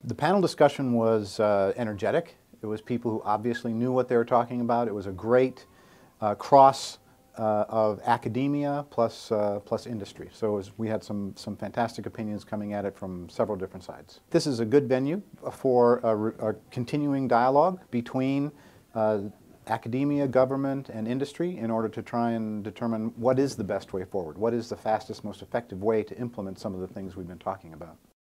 The panel discussion was energetic. It was people who obviously knew what they were talking about. It was a great cross of academia plus industry. So we had some fantastic opinions coming at it from several different sides. This is a good venue for a continuing dialogue between academia, government, and industry in order to try and determine what is the best way forward, what is the fastest, most effective way to implement some of the things we've been talking about.